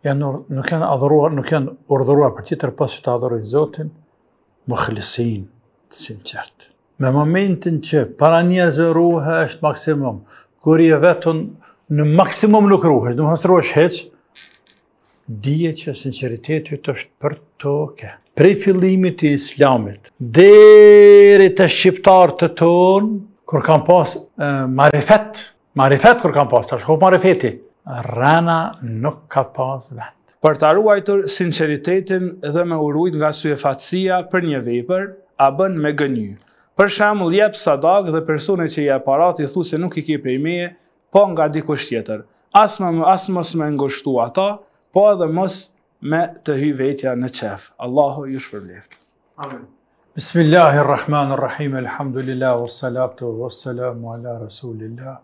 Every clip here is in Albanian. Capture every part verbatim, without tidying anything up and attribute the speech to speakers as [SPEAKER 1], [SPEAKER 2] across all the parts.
[SPEAKER 1] janë nuk janë adhuruar, nuk janë urdhëruar për tjetër pas që të adhurojnë Zotin, mukhlisin, të sinqert. Me momentin që para njerëzve ruhesh maksimum, kur je vetën në maksimum nuk ruhesh, do të mos ruhesh hiç, dije që sinqeriteti është për toke. Prej fillimit të Islamit deri te shqiptarët të tonë, kur kanë pas e, marifet, marifet kur kanë pas, tash ho marifeti, rana nuk ka pas vet.
[SPEAKER 2] Për ta ruajtur sinqeritetin dhe me urujt nga syefatësia për një vepër, a bën me gënjy. Për shembull, jep sadak dhe personi që i jep parat i thu se nuk i ke prej meje, po nga dikush tjetër. As më as mos me ngushtu ata, po edhe mos me të hy vetja në qef. Allahu ju shpërbleft.
[SPEAKER 1] Amen. Bismillahirrahmanirrahim, alhamdulillah, wassalatu wassalamu ala rasulillah,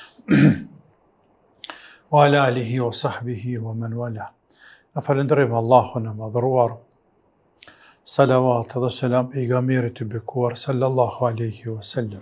[SPEAKER 1] wa ala alihi wa sahbihi wa man wala. Në falenderojmë Allahun e madhëruar, salavat dhe selam pejgamberit të bekuar, sallallahu alaihi wa sallam.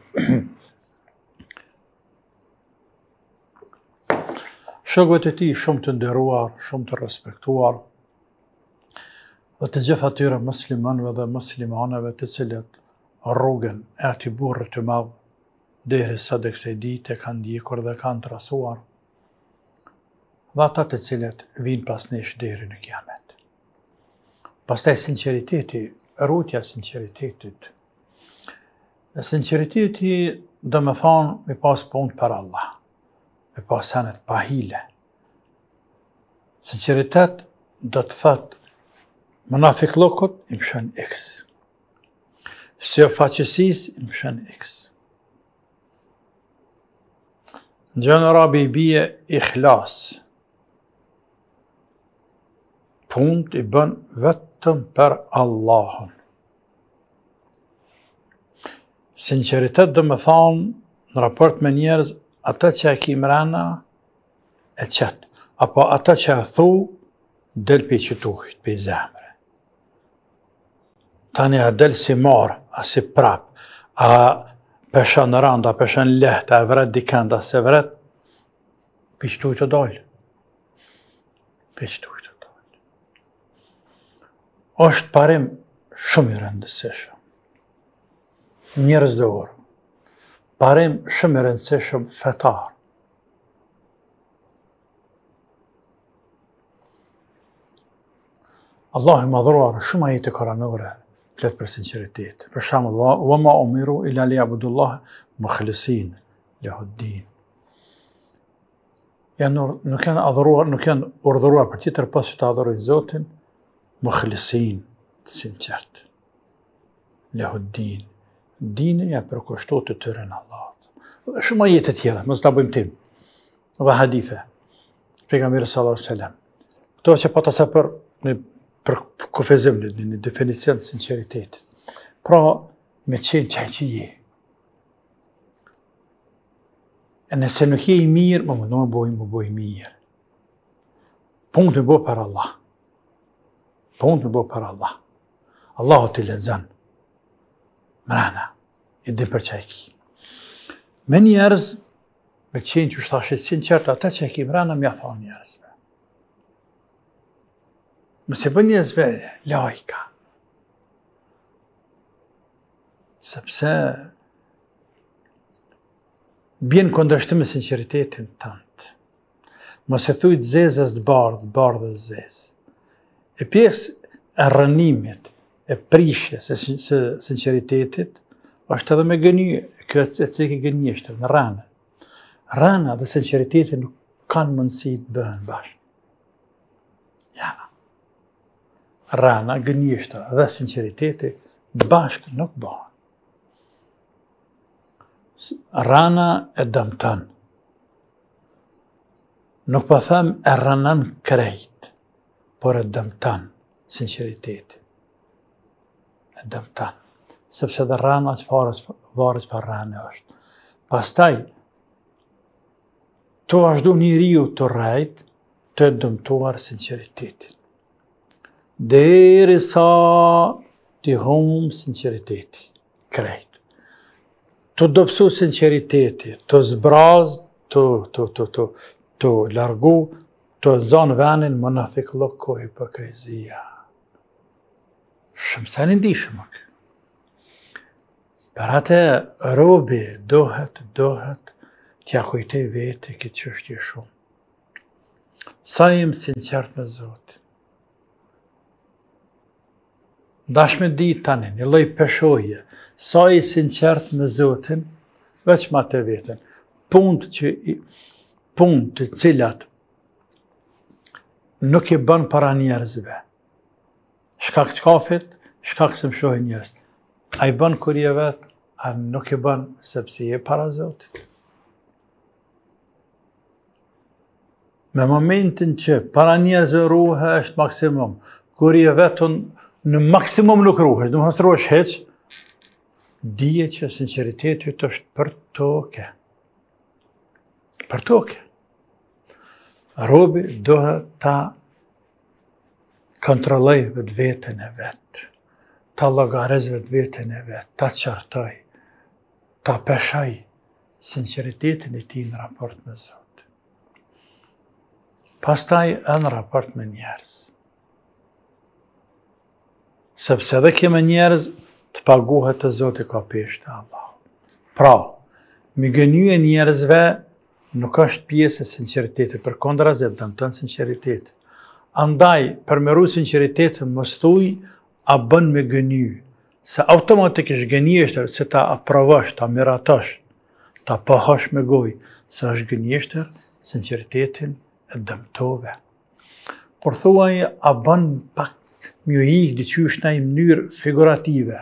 [SPEAKER 1] Shokët e tij shumë të nderuar, shumë të respektuar, dhe të gjithë atyre muslimanëve dhe muslimaneve të cilët rrugën e atij burri të madh derisa të kësaj dite kanë ndjekur dhe kanë trasuar, dhe ata të cilët vinë pas nesh deri në kiamet. Pastaj sinqeriteti, rrugja e sinqeritetit. Sinqeriteti do të thonë me pas punë për Allah, me pas senet pa hile. Sinqeritet do të thotë munafiklokut i mshën X. Sefaqësis i mshën X. Në gjënë arabi i bie ikhlas. Punët i bën vetëm për Allahun. Sinqeritet dhe më thonë në raport me njerëz, ata që e ki mrena e qëtë, apo ata që e thu del për qëtuhit, për zemre. Tani a del si marë, a si prap, a pesha në randa, a pesha në lehtë, a vret dikenda, se vret, pishtuj të dollë. Pishtuj të dollë. Është parim shumë i rëndësishëm. Njerëzor. Parim shumë i rëndësishëm fetar. Allah i madhruar shumë ajete koranore flet për sinqeritet. Për shembull, wa ma umiru illa liya'budullah mukhlisin lahu ddin. Janë nuk janë adhuruar, nuk janë urdhëruar për tjetër pas që të adhurojnë Zotin, mukhlisin, të sinqert. Lahu ddin. Dini ja përkushtohet të tyre në Allah. Dhe shumë ajete tjera, mos ta bëjmë tim. Dhe hadithe. Pejgamberi sallallahu alaihi wasallam. Kto që po ta sa për në për kufizim në një definicion të sinceritetit. Pra, me qenë qaj që je. E nëse nuk je i mirë, më mundu më boj, më boj mirë. Punkt me bo për Allah. Punkt me bo për Allah. Allahu t'i lezën. Mrena, i din për qaj ki. Me njerëz, me qenë që shtashit sinqert, ata që e ki mrena, mja thonë njerëzve. Mëse bën njerëzve lajka. Sepse bjen kundërshtim me sinqeritetin tënd. Mos e thuj të zezës të bardhë, bardhë të zezë. E pjesë e rënimit, e prishjes e sinqeritetit, është edhe me gënjë, kjo e cekë gënjeshtër, në rënë. Rëna dhe sinqeriteti nuk kanë mundësi të bëhen bashkë. Ja. Rana, gënjeshtra dhe sinceriteti bashkë nuk bëhen. Rana e dëmton. Nuk po them e rënon krejt, por e dëmton sinceriteti. E dëmton. Sepse dhe rana që varet çfarë rane është. Pastaj, të vazhdu njeriu të rrejt, të dëmtuar sinceritetin. Deri sa t'i humbë sinceriteti, krejt. Të dopsu sinceriteti, të zbraz, të, të, të, të, të largu, të këto zanë venin munafik loko hipokrizia. Shumë se në ndishëm akë. Për atë robi dohet, dohet t'ja kujtej vete këtë çështje shumë. Sa jem sinqert me Zotin. Dash me ditë tani, një lloj peshoje, sa i sinqert me Zotin, veç ma të veten. Punë që punë të cilat nuk i bën para njerëzve. Shkak të kafit, shkak se më shohin njerëz. A i bën kur je vet, a nuk i bën sepse je para Zotit. Me momentin që para njerëzve ruhe është maksimum, kur je vetën në maksimum nuk ruhesh, do të thonë ruhesh hiç, dije që sinqeriteti yt është për toke. Për toke. Robi dohet ta kontrolloj vetveten e vet, ta llogarizë vetveten e vet, ta qartoj, ta peshoj sinqeritetin e tij në raport me Zot. Pastaj në raport me njerëz. Sepse edhe keme njerëz të paguhet të Zoti ka peshë Allah. Pra, mi gënye njerëzve nuk është pjesë e sinqeritetit, për kontrazi dëmton sinqeritet. Andaj, për meru sinqeritetin mos thuj a bën me gënye, se automatikisht gënjeshtër se ta aprovosh, ta miratosh, ta pohosh me gojë, se është gënjeshtër, sinqeritetin e dëmtove. Por thuaj a bën pak mjë ikë diqysh në i mënyrë figurative.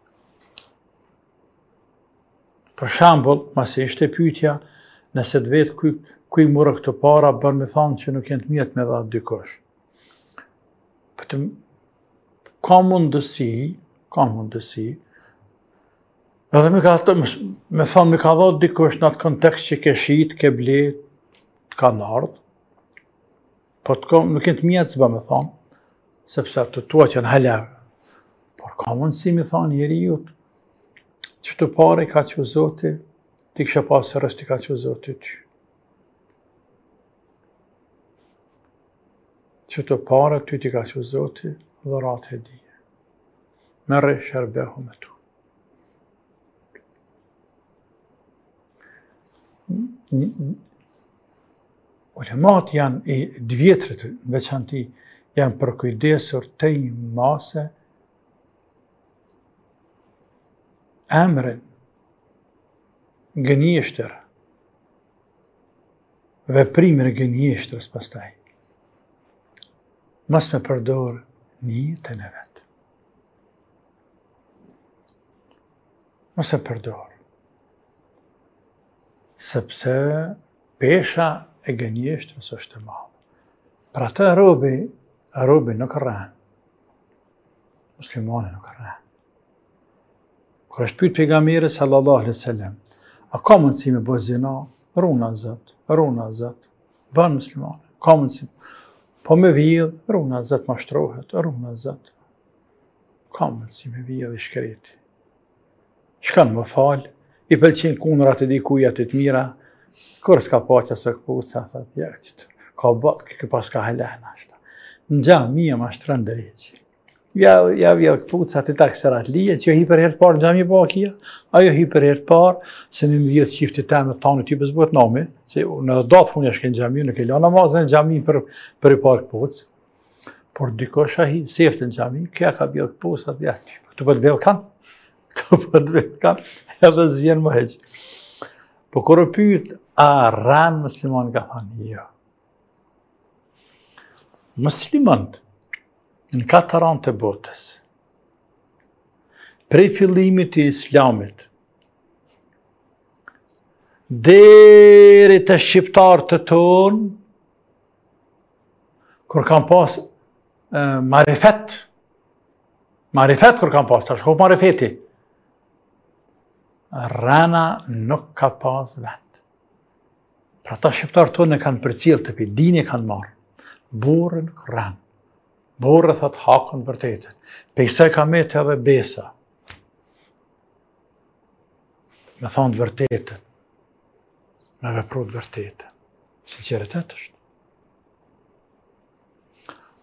[SPEAKER 1] Për shambull, mase ishte pyetja, nëse të vetë kuj, kuj murë këtë para, bërë me thanë që nuk jenë të mjetë me dhatë dykosh. Pëtëm, ka mundësi, ka mundësi, edhe me, ka, me thanë me ka dhatë dykosh në atë kontekst që ke shit, ke blet, të ka nardhë, po të ka, nuk jenë të mjetë zba me thanë, sepse të tuat janë halevë. Por ka mundësi me thanë njeriut, që të pare ka që Zoti, ti kësha pasë rësti ka që Zoti ty. Që të pare ty ti ka që Zoti, dhe ratë e dije. Merre shërbehu me tu. Ulemat janë i dvjetrit, veçanti, janë përkujdesur të i mase emrin gënjeshtër, veprimin e gënjeshtërës pastaj. Mos me përdor niyetën e vet. Mos e përdor. Sepse pesha e gënjeshtërës është e madhe. Për atë robi, robi nuk rran. Muslimani nuk rran. Kur është pyet pejgamberi sallallahu alaihi wasallam, a ka mundësi me bëj zina? Runa Zot, runa Zot. Bën musliman, ka mundësi. Po me vjedh, runa Zot mashtrohet, runa Zot. Ka mundësi me vjedh i shkreti. Shkan më fal, i pëlqen kunrat e dikujat e të mira, kur s'ka paqa së këpuca, thot, ja, ka bat, kë pas ka halena, ashta. Në gjami e mashtron drejqi. Ja, ja vjedh këpucat e takserat lije, që jo hi për herë të parë në gjami bakia, ajo hi për herë të parë, se në më vjedh qifti temë të tanë ty bëzbët nami, se në datë unë është kënë gjami, nuk e la namazën në gjami për, për i parë këpuc. Por dikosh a hi, seftë në gjami, kja ka vjedh këpucat, ja, këtu për të vjedh kanë, këtu për të vjedh kanë, edhe zvjen më heqë. Po kur u pyet, a rran musliman, ka thënë jo. Muslimant në katër anë të botës, prej fillimit të islamit, deri të shqiptarë të tonë, kur kam pas e, marifet, marifet kur kam pas, të shkop marifeti, rana nuk ka pas vetë. Pra ta shqiptarë tonë e kanë përcjellë të pi, dini e kanë marë, burën ranë. Borë thot hakën vërtetën. Pejsaj ka me të edhe besa. Me thonë të vërtetën. Me vepru të vërtetën. Sinqeritet është.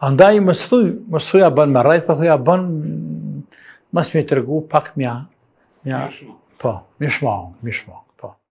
[SPEAKER 1] Andaj mos thuj, mos thuja bën me rrejt, po thuja bën mos me i tërgu pak mja, mja, po, mishmang, mishmang, po.